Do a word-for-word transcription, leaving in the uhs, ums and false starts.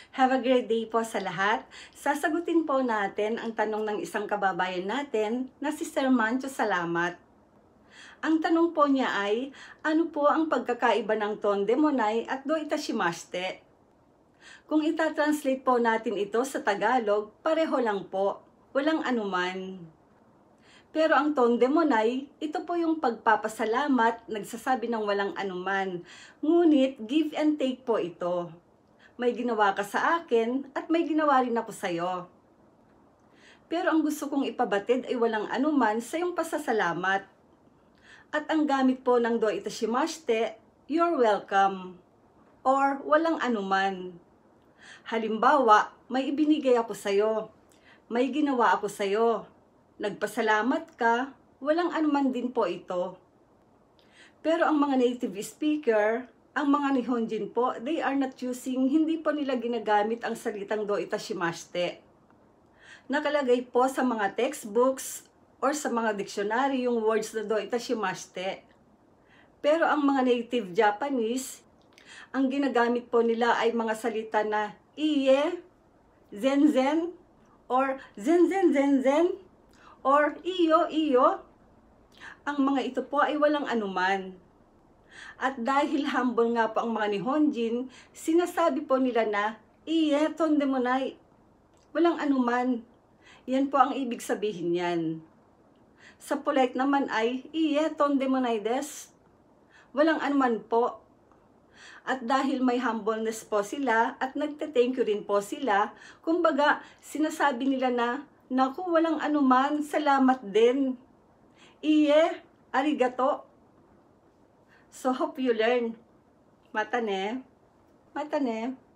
Have a great day po sa lahat. Sasagutin po natin ang tanong ng isang kababayan natin na si Sir Mancho Salamat. Ang tanong po niya ay, ano po ang pagkakaiba ng tondemonai at do itashimashite? Kung itatranslate po natin ito sa Tagalog, pareho lang po, walang anuman. Pero ang tondemonai, ito po yung pagpapasalamat, nagsasabi ng walang anuman. Ngunit, give and take po ito. May ginawa ka sa akin at may ginawa rin ako sa'yo. Pero ang gusto kong ipabatid ay walang anuman sa iyong pasasalamat. At ang gamit po ng do itashimashite, you're welcome, or walang anuman. Halimbawa, may ibinigay ako sa'yo, may ginawa ako sa'yo, nagpasalamat ka, walang anuman din po ito. Pero ang mga native speaker, ang mga Nihonjin po, they are not using, hindi po nila ginagamit ang salitang do itashimashite. Nakalagay po sa mga textbooks or sa mga dictionary yung words na do itashimashite. Pero ang mga native Japanese, ang ginagamit po nila ay mga salita na iye, zen zen, or zen zen zen zen, or iyo iyo. Ang mga ito po ay walang anuman. At dahil humble nga po ang mga Nihonjin, sinasabi po nila na, iye, tondemonai, walang anuman. Yan po ang ibig sabihin yan. Sa polite naman ay, iye, tondemonai desu, walang anuman po. At dahil may humbleness po sila, at nagte-thank you rin po sila, kumbaga, sinasabi nila na, naku, walang anuman, salamat din. Iye, arigato. So, hope you learn. Mata ne. Mata ne.